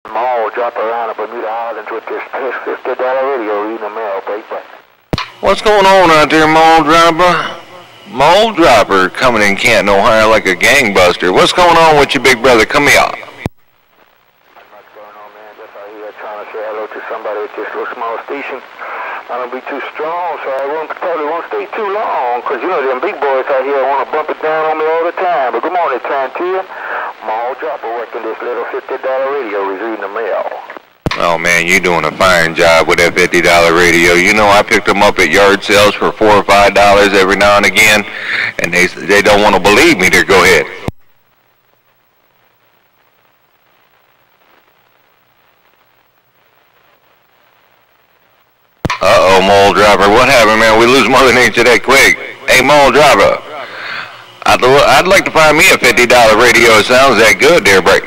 Mall drop around at Bermuda Island with this $50 radio reading the mail, baby. What's going on out there, Mall Dropper? Mall Dropper coming in Canton, Ohio like a gangbuster. What's going on with your big brother? Come here. What's going on, man? Just out here trying to say hello to somebody at this little small station. I don't be too strong, so I probably won't stay too long, because, you know, them big boys out here want to bump it down on me all the time. But good morning, Tantia. Mall Dropper working this little $50 radio reading the mail. Oh, man, you're doing a fine job with that $50 radio. You know, I picked them up at yard sales for $4 or $5 every now and again, and they don't want to believe me. There, go ahead. Uh-oh, Mole Dropper, what happened, man? We lose Mother Nature that quick. Hey, Mole Dropper, I'd like to find me a $50 radio. It sounds that good there, break.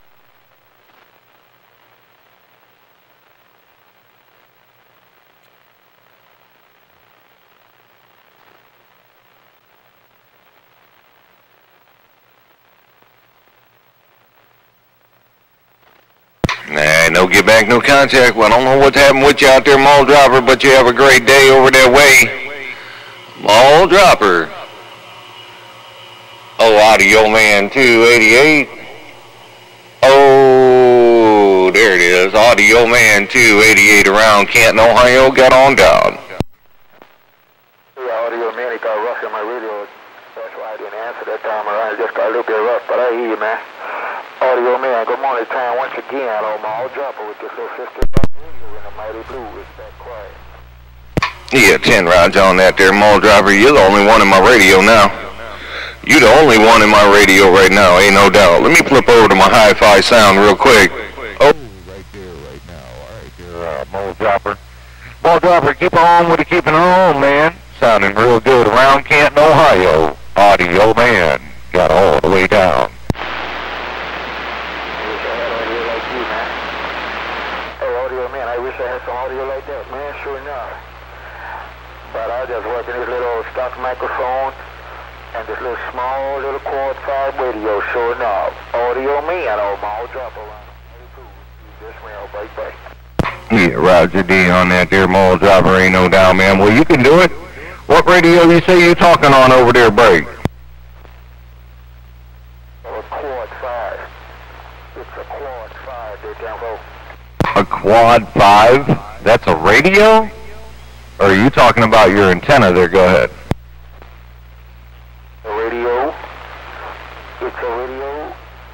Nah, no get back, no contact. Well, I don't know what's happened with you out there, Mall Dropper, but you have a great day over that way. Mall Dropper. Oh, Audio Man 288. Oh, there it is. Audio Man 288 around Canton, Ohio. Got on down. Yeah, Audio Man, he got rough in my radio. That's why I didn't answer that time around. It just got a little bit rough, but I hear you, man. Audio Man, good morning time once again on Mall Dropper with this little $50 radio in the mighty blue. It's that quiet. Yeah, 10 rods on that there, Mall Dropper. You're the only one in my radio now. You're the only one in my radio right now, ain't no doubt. Let me flip over to my hi-fi sound real quick. Oh, right there, right now. All right there, Mall Dropper. Mall Dropper, keep on with it, keeping on, man. Sounding real good around Canton, Ohio. Audio Man got all the way down. Audio like that, man, sure enough. But I just working this little stock microphone and this little small little quad 5 radio, sure enough. Audio Man on Mall Dropper around. This mail, bye. Yeah, Roger D on that there, Mall Dropper, ain't no doubt, man. Well, you can do it. What radio you say you talking on over there, Break? A quad 5. It's a quad 5, they can't vote. A quad 5? That's a radio? Or are you talking about your antenna there? Go ahead. A radio? It's a radio.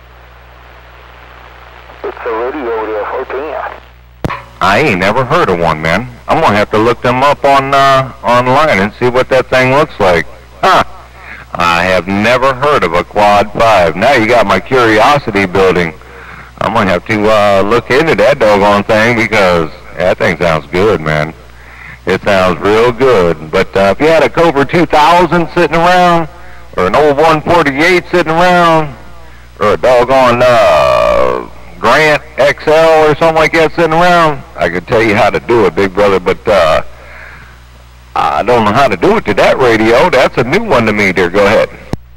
It's a radio there, 14. I ain't never heard of one, man. I'm gonna have to look them up on online and see what that thing looks like. Huh. I have never heard of a quad 5. Now you got my curiosity building. I'm going to have to look into that doggone thing because that thing sounds good, man. It sounds real good. But if you had a Cobra 2000 sitting around, or an old 148 sitting around, or a doggone Grant XL or something like that sitting around, I could tell you how to do it, big brother, but I don't know how to do it to that radio. That's a new one to me there. Go ahead.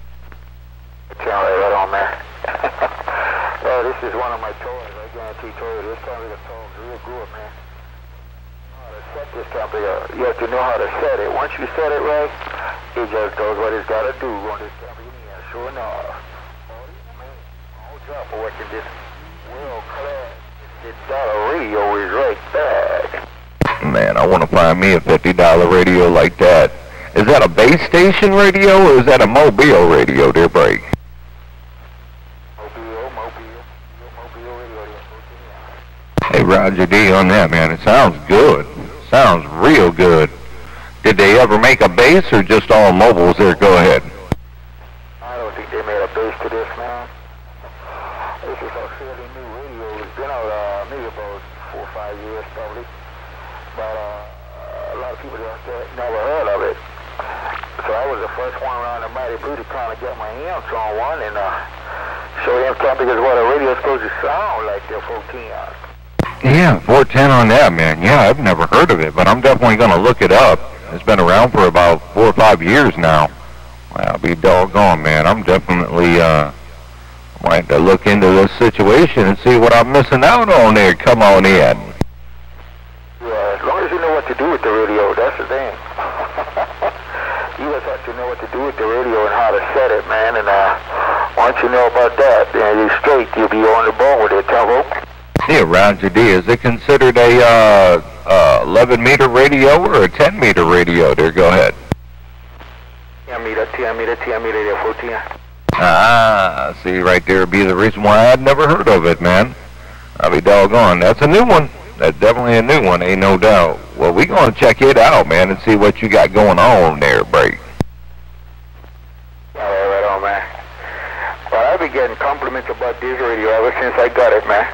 Right on, man. This is one of my toys. I guarantee toys. This company talks real good, man. You know how to set this company up. You have to know how to set it. Once you set it right, it just does what it's got to do on this company. Yeah, sure enough. Mall Dropper working this world-class $50 radio is right back. Man, I want to find me a $50 radio like that. Is that a base station radio or is that a mobile radio, dear Break? Hey, Roger D on that, man. It sounds good. Sounds real good. Did they ever make a base or just all mobiles there? Go ahead. I don't think they made a base to this, man. This is a fairly new radio. It's been out maybe about 4 or 5 years probably. But a lot of people just never heard of it. So I was the first one around the Mighty Blue to kind of get my hands on one and show them topics what a radio is supposed to sound like there 14 hours. Yeah, 410 on that, man. Yeah, I've never heard of it, but I'm definitely going to look it up. It's been around for about 4 or 5 years now. Well, I'll be doggone, man. I'm definitely Might have to look into this situation and see what I'm missing out on there. Come on in. Yeah, as long as you know what to do with the radio, that's the thing. You just have to know what to do with the radio and how to set it, man. And once you know about that, then you're straight. You'll be on the ball with it, Tempo. Yeah, Roger D. Is it considered a 11-meter radio or a 10-meter radio? There, go ahead. 10 meter, there, 14. Ah, see, right there would be the reason why I'd never heard of it, man. I'll be doggone. That's a new one. That's definitely a new one, ain't no doubt. Well, we gonna check it out, man, and see what you got going on there, Break. Right on, man. Well, I've been getting compliments about this radio ever since I got it, man.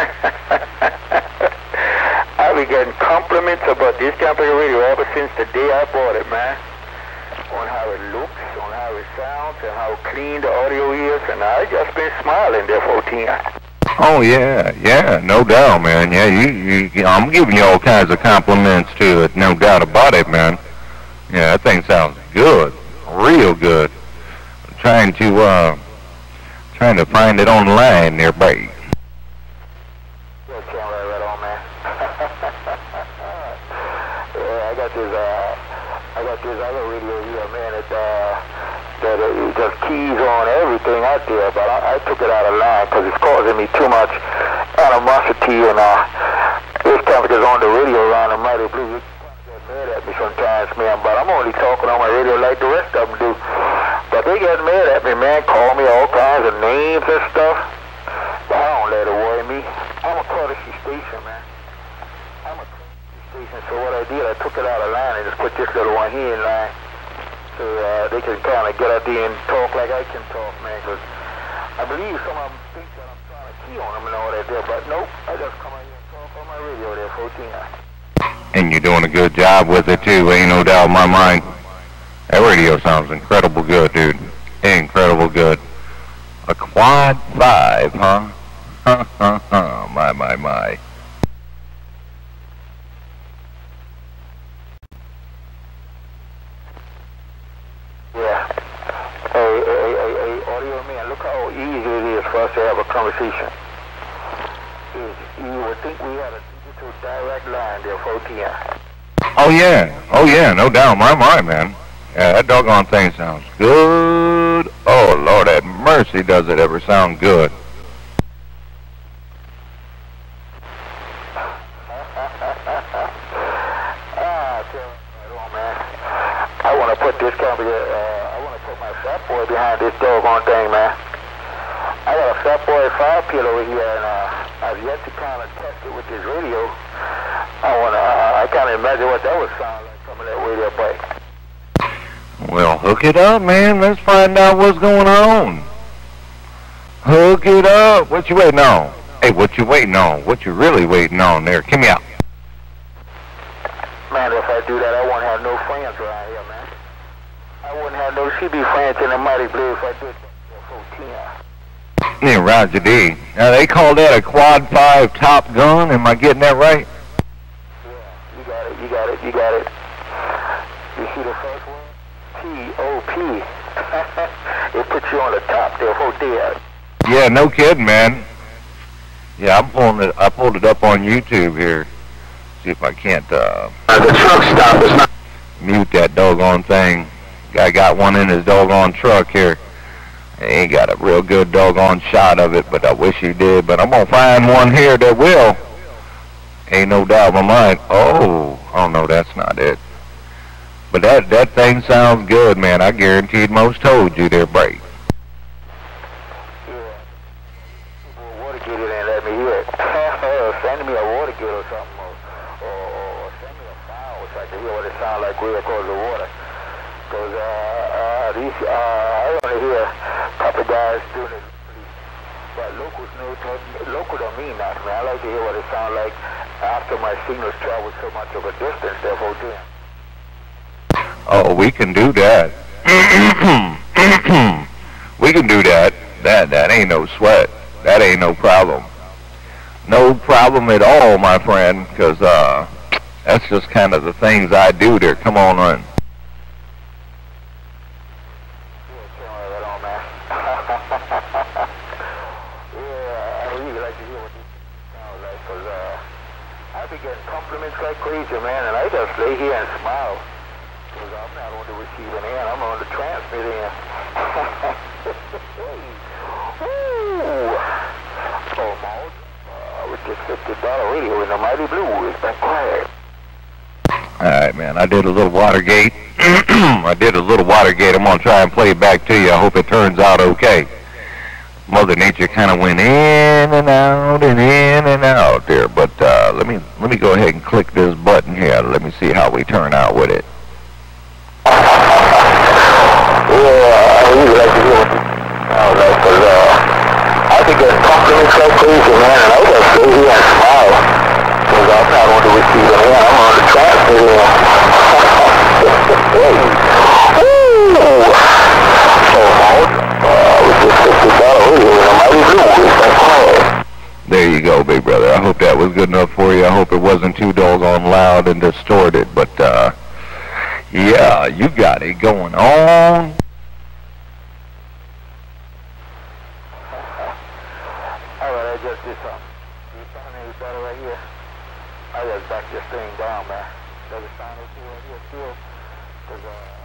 I've been getting compliments about this company radio ever since the day I bought it, man. On how it looks, on how it sounds, and how clean the audio is, and I just been smiling there, 14. Oh yeah, no doubt, man. Yeah, you I'm giving you all kinds of compliments to it, no doubt about it, man. Yeah, that thing sounds good, real good. I'm trying to find it online there, Break. Yeah, right on, man. Yeah, I got this other radio here, man. It just keys on everything out there, but I took it out of line because it's causing me too much animosity, and this temperature's on the radio around the Mighty Blue. You get mad at me sometimes, man, but I'm only talking on my radio like the rest of them do. But they get mad at me, man, call me all kinds of names and stuff, but I don't let it worry me. I'm a courtesy station, man. I'm a courtesy station, so what I did, I took it out of line and just put this little one here in line. So they can kind of get out there and talk like I can talk, man, because I believe some of them think that I'm trying to key on them and all that there, but nope, I just come out here and talk on my radio there, 14. And you're doing a good job with it, too, ain't no doubt in my mind. That radio sounds incredible good, dude. Incredible good. A Quad 5, huh? My. Yeah. Hey, audio man, look how easy it is for us to have a conversation. You would think we had a digital direct line there, 14. Oh yeah, no doubt in my mind, man. Yeah, that doggone thing sounds good. Oh, Lord have mercy, does it ever sound good. I want to put this company, I want to put my Fat Boy behind this doggone thing, man. I got a Fat Boy 5 peel over here, and I've yet to kind of test it with this radio. I can't imagine what that would sound like coming that way there, boy. Well, hook it up, man. Let's find out what's going on. Hook it up. What you waiting on? Hey, what you waiting on? What you really waiting on there? Come here. Man, if I do that, I won't have no friends around here, man. I wouldn't have no CB friends in the Mighty Blue if I did that. 14. Yeah, Roger D. Now, they call that a Quad 5 Top Gun. Am I getting that right? Yeah, you got it. You see the first one? T-O-P. It puts you on the top there, hold there. Yeah, no kidding, man. Yeah, I pulled it up on YouTube here. See if I can't the truck stop is not mute that doggone thing. Guy got one in his doggone truck here. He ain't got a real good doggone shot of it, but I wish he did. But I'm gonna find one here that will. Ain't no doubt in my mind. Oh no, that's not it. But that thing sounds good, man. I guaranteed most told you they're break. Yeah. Well, Watergate it and let me hear it. Send me a Watergate or something, or send me a file so I can hear what it sounds like way across the water. Because I only hear a couple guys doing it, but locals don't mean that, man. I like to hear what it sounds like after my signals travel so much of a distance, therefore, damn. Oh, we can do that. We can do that. That ain't no sweat. That ain't no problem. No problem at all, my friend, because that's just kind of the things I do there. Come on in. be getting compliments like crazy, man, and I just lay here and smile. Because I'm not on the receiving end, I'm on the transmitting end. Woo! Oh, Maud, with this $50 radio in the Mighty Blue, it's been quiet. Alright, man, I did a little Watergate. I did a little Watergate. I'm going to try and play it back to you. I hope it turns out okay. Mother Nature kind of went in and out and in and out there. But let me go ahead and click this button here. Let me see how we turn out with it. Yeah, I really like to hear what I think getting compliments like crazy, man, and I just stay here and smile. Because I'm not on the receiving end, I'm on the transmitting end. There you go, big brother. I hope that was good enough for you. I hope it wasn't too doggone loud and distorted. But, yeah, you got it going on. Alright, I just did something. You sound any better right here? I just back this thing down, man. Does it sound okay right here still? Because,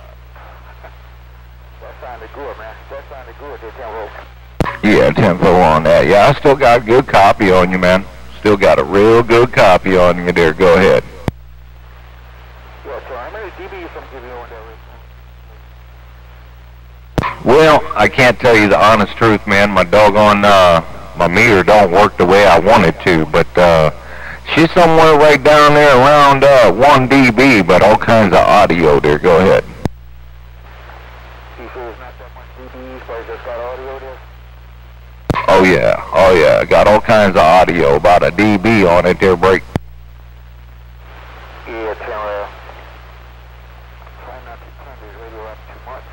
that sounded good, man. That sounded good, that tempo. Yeah, tempo on that. Yeah, I still got a good copy on you, man. Still got a real good copy on you there. Go ahead. Yeah, so how many dBs I'm giving you on that right now? Well, I can't tell you the honest truth, man. My doggone, my meter don't work the way I want it to, but, she's somewhere right down there around, 1 dB, but all kinds of audio there. Go ahead. You sure it's not that much dBs, but it's just got audio there? Oh yeah, got all kinds of audio, about a dB on it there, break. Yeah, try not to turn this radio up too much.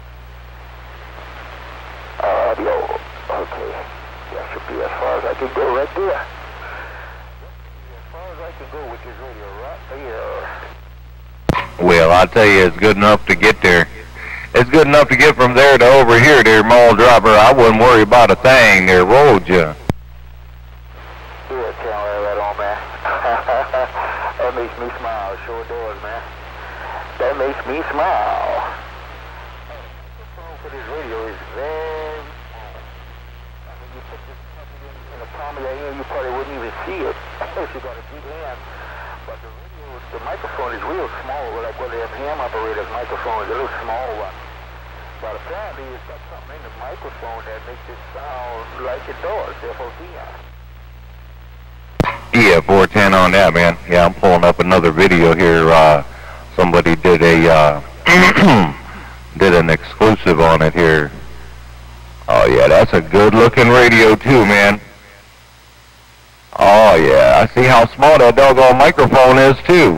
Audio, okay. That should be as far as I can go right there. As far as I can go with this radio right there. Well, I'll tell you, it's good enough to get there. It's good enough to get from there to over here there, Mall Dropper. I wouldn't worry about a thing there, rolled you. Yeah, right on, man. That makes me smile, sure does, man. That makes me smile. The phone for this radio is very small. I mean, you put this in the palm of your hand, you probably wouldn't even see it if you got a big hand. But the microphone is real small, like one of them ham operators' microphones, a little small one. But apparently it's got something in the microphone that makes it sound like it does, FOTI. Yeah, 410 on that, man. Yeah, I'm pulling up another video here. Somebody did a, did an exclusive on it here. Oh yeah, that's a good looking radio too, man. Oh yeah, I see how small that doggone microphone is too.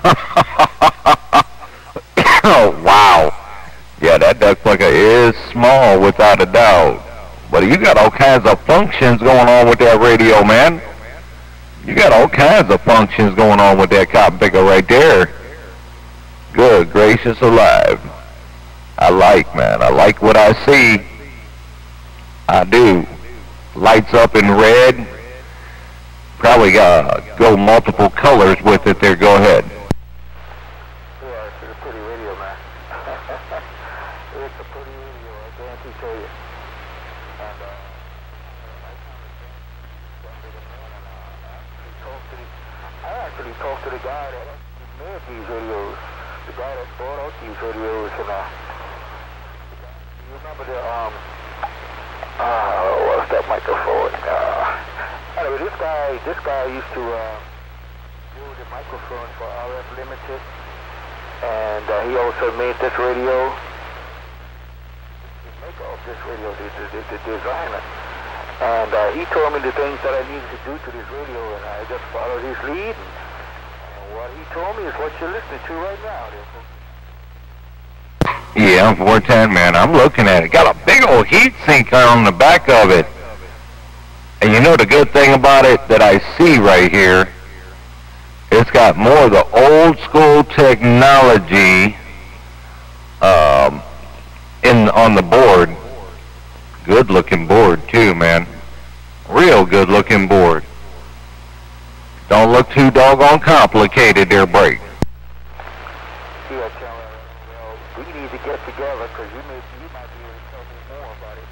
Oh wow. Yeah, that duck plucker is small without a doubt. But you got all kinds of functions going on with that radio, man. You got all kinds of functions going on with that cotton picker right there. Good gracious alive. I like, man. I like what I see. I do. Lights up in red. Probably go multiple colors with it there. Go ahead. Yeah, it's a pretty radio, man. It's a pretty radio, I guarantee to you. And, I actually talked to the guy that made these radios. The guy that bought out these radios, and, you remember the, what's that microphone? Anyway, this guy used to, do the microphone for RF Limited. And he also made this radio. The maker of this radio, the designer. And he told me the things that I needed to do to this radio, and I just followed his lead. And what he told me is what you're listening to right now. Yeah, 410, man. I'm looking at it. Got a big old heat sink on the back of it. And you know the good thing about it that I see right here, it's got more of the old school technology on the board. Good looking board too, man. Real good looking board. Don't look too doggone complicated there, Break. Yeah, tell her, well, we need to get together because you might be able to tell me more about it.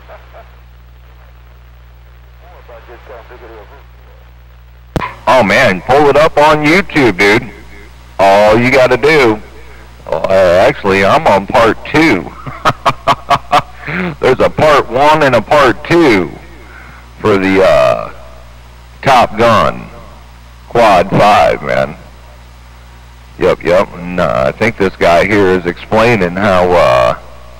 More about this bigger deal. Oh man, pull it up on YouTube, dude. All you got to do. Actually, I'm on part 2. There's a part 1 and a part 2 for the Top Gun Quad 5, man. Yep. And I think this guy here is explaining how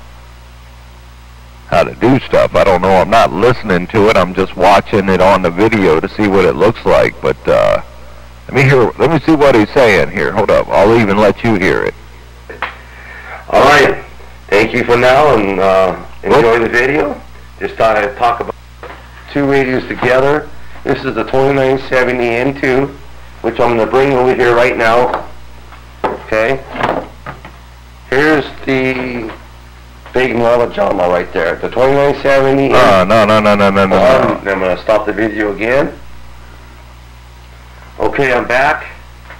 to do stuff. I don't know. I'm not listening to it. I'm just watching it on the video to see what it looks like. But let me see what he's saying here. Hold up. I'll even let you hear it. All right. Thank you for now, and enjoy the video. Just thought I'd talk about 2 radios together. This is the 2970N2, which I'm going to bring over here right now. Okay. Here's the big melodrama right there. The 2970. No. I'm going to stop the video again. Okay, I'm back.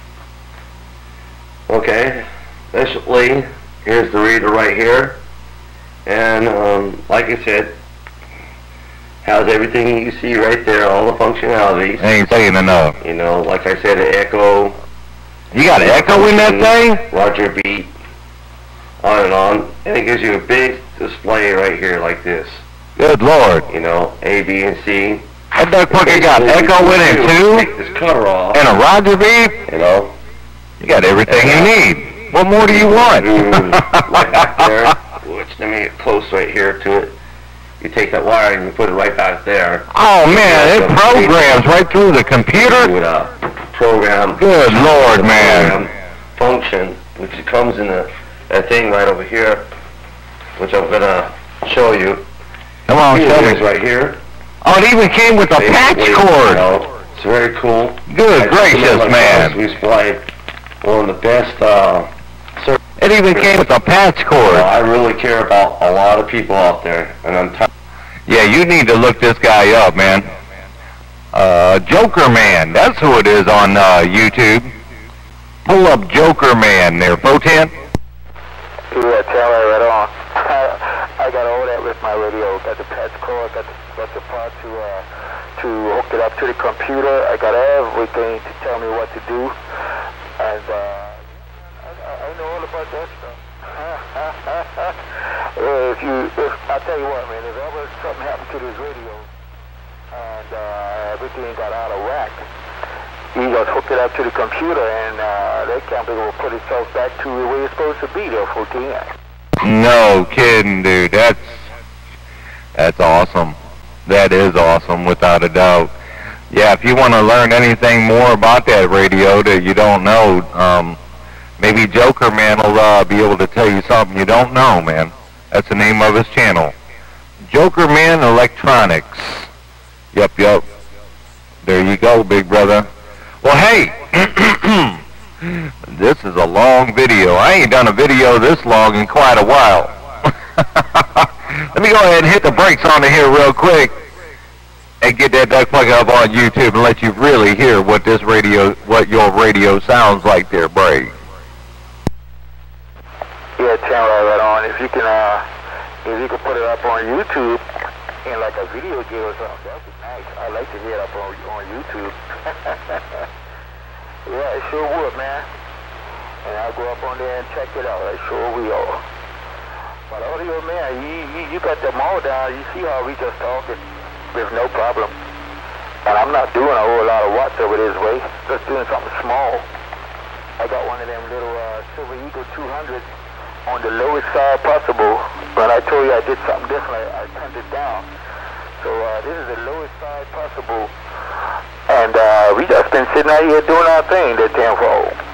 Okay. Basically, here's the reader right here. And like I said, has everything you see right there, all the functionalities. Ain't saying enough. You know, like I said, an echo. You got an echo in that thing? Roger beat. On and on. And it gives you a big display right here like this. Good Lord. You know, A, B, and C. That duck fucker got echo in it too? Take this cover off. And a Roger beep? You know. You got everything you need. What more do you want? Right back there. Which, let me get close right here to it. You take that wire and you put it right back there. Oh man, it programs right through the computer? Do it program. Good Lord, man. Function, which comes in a thing right over here, which I'm going to show you. Come on, show me. Right here. Oh, it even came with a patch cord. You know, it's very cool. Good gracious, man. We supply one of the best it even came with a patch cord. Well, I really care about a lot of people out there, and I'm tired. Yeah, you need to look this guy up, man. Joker Man, that's who it is on YouTube. Pull up Joker Man there, Photon. Yeah, tell her right on. I got all that with my radio. Got the patch cord, got the part to hook it up to the computer. I got everything to tell me what to do, and I know all about that stuff. If I tell you what, man, if ever something happened to this radio and everything got out of whack, you just hook it up to the computer and that company will put itself back to the way it's supposed to be there, 14. No kidding, dude. That's awesome. That is awesome, without a doubt. Yeah, if you want to learn anything more about that radio that you don't know, maybe Joker Man will be able to tell you something you don't know, man. That's the name of his channel. Joker Man Electronics. Yep. There you go, big brother. Well, hey, this is a long video. I ain't done a video this long in quite a while. Let me go ahead and hit the brakes on it here real quick and get that duck plug up on YouTube and let you really hear what your radio sounds like there, Bray. Yeah, channel right on. If you can put it up on YouTube in like a video game or something, that'd be nice. I'd like to hear it up on YouTube. Yeah, it sure would, man. And I'll go up on there and check it out. I sure will. But audio, man, you got them all down. You see how we just talking. There's no problem. And I'm not doing a whole lot of watts over this way. Just doing something small. I got one of them little Silver Eagle 200s on the lowest side possible. When I told you I did something different, I turned it down. So this is the lowest side possible. And we just been sitting out here doing our thing, that 10-4.